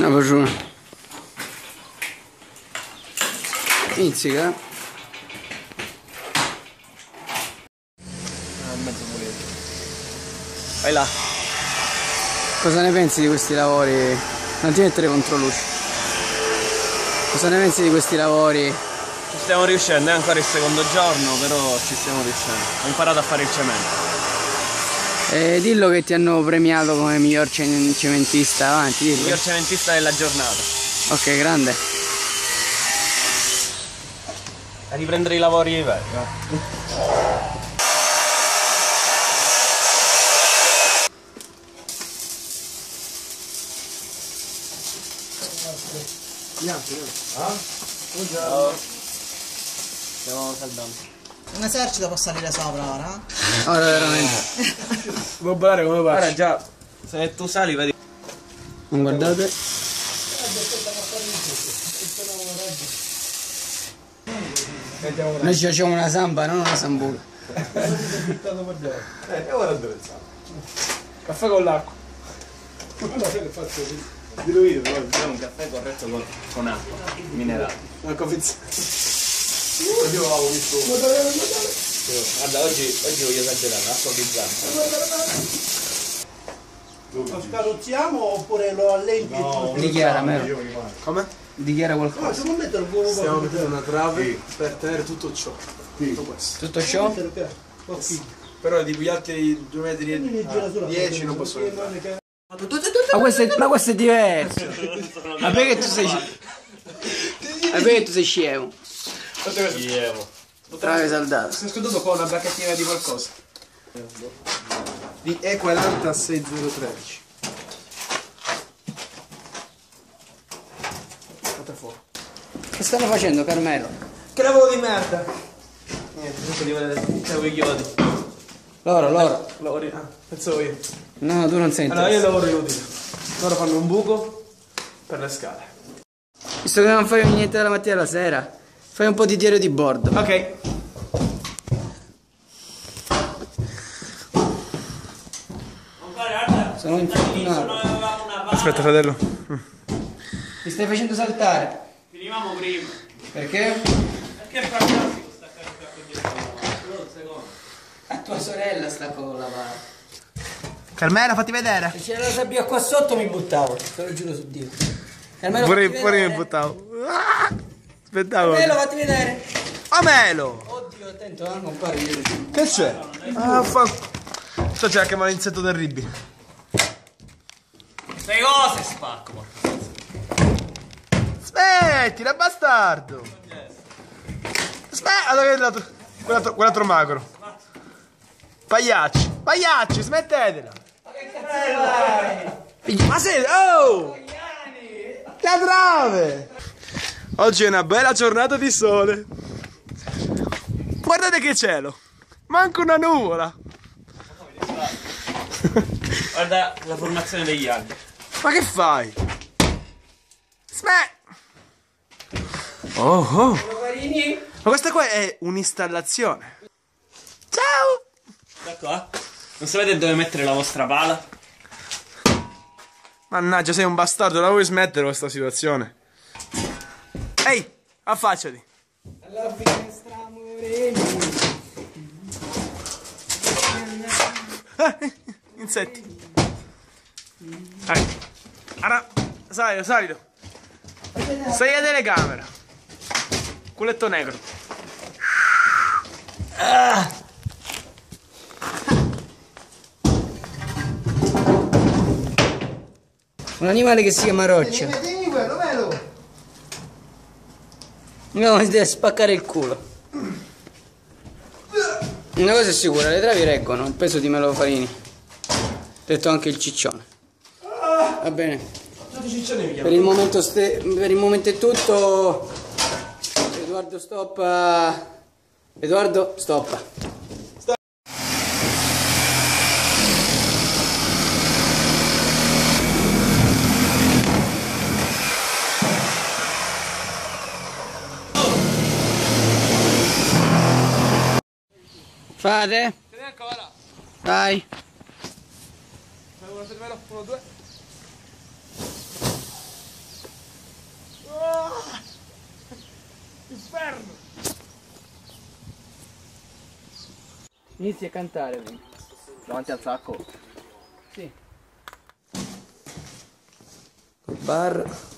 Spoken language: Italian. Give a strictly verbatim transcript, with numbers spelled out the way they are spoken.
Una pagiuna. Inizia. Ah, mezzo pulito. Vai là. Cosa ne pensi di questi lavori? Non ti mettere contro luce. Cosa ne pensi di questi lavori? Ci stiamo riuscendo, è ancora il secondo giorno, però ci stiamo riuscendo. Ho imparato a fare il cemento. E dillo che ti hanno premiato come miglior cementista, avanti, dillo. Miglior cementista della giornata. Ok, grande. A riprendere i lavori veri. Ciao. Stiamo saldando. Un esercito può salire sopra ora? Ora veramente. Vuoi volare come faccio? Ora già, se tu sali vedi. Non guardate. Noi ci facciamo una samba, non una sambuca. Eh, ora dove caffè con l'acqua. Allora sai che faccio? Dillo io, però Facciamo un caffè corretto con, con acqua minerale. una confezione. Io avevo visto. Guarda, oggi, oggi voglio esagerare, acqua bizzarra. Lo scarrozziamo oppure lo allenti? No, Dichiara, Melo. come? Dichiara qualcosa. No, se non mettere il uovo. Stiamo mettendo una trave per tenere tutto ciò. Tutto questo. Tutto ciò? Però di gli altri due metri e dieci non posso entrare. Ma questo è, ma questo è diverso. Ma perché tu sei scemo? Ma perché tu sei scemo? Scemo. Trave saldata. Sto ascoltando qua una bacchettina di qualcosa. Di E quaranta sei zero tredici. Fate fuori. Che stanno facendo, Carmelo? Che lavoro di merda! Niente, adesso devo vedere i chiodi. Loro, loro. Lavori. Ah, pensavo io. No, tu non sei Allora io interessato. lavoro inutile. Loro fanno un buco per le scale. Visto che non fai niente dalla mattina alla sera, fai un po' di tiro di bordo. Ok. Sono infortunato. Aspetta fratello. Ti stai facendo saltare. Finivamo prima. Perché? Perché è fantastico staccare il caffè dietro la mano. Un secondo. A tua sorella sta con la mano. Carmela, fatti vedere. Se c'era la sabbia qua sotto mi buttavo, te lo giuro su Dio. Carmelo, Pure, fatti pure mi vedere. buttavo. Ah, aspettavo. Carmelo, fatti vedere. Amelo! Oddio, attento, eh, non pare io. Che c'è? Ah, fa... Sto c'è anche un insetto terribile. Sei cose spacco, porca. Smettila, bastardo! Aspetta, allora, quell'altro, quell'altro, quell'altro magro. Pagliacci, pagliacci, smettetela! Ma sei... Oh! La trave! Oggi è una bella giornata di sole. Guardate che cielo! Manca una nuvola! Guarda la formazione degli alberi. Ma che fai? Smet! Oh oh! Ma questa qua è un'installazione. Ciao! Da qua? Non sapete dove mettere la vostra pala? Mannaggia, sei un bastardo, la vuoi smettere questa situazione? Ehi, affacciati! Alla finestra moreni. Insetti. Dai. Ara, salito, salito. Sei a telecamera. Culetto negro. Ah. Un animale che si chiama roccia. Vedi quello, velo! No, si deve spaccare il culo. Una cosa è sicura, le travi reggono il peso di Melo Farini. Detto anche il ciccione. Va bene. Per il momento, ste, per il momento è tutto. Edoardo stoppa. Edoardo stoppa. Fate? Vai. Uno, due. Inizi a cantare prima. Davanti al sacco. Sì. Bar.